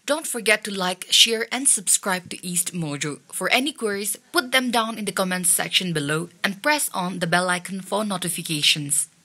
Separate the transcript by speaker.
Speaker 1: Don't forget to like, share, and subscribe to EastMojo. For any queries, put them down in the comments section below and press on the bell icon for notifications.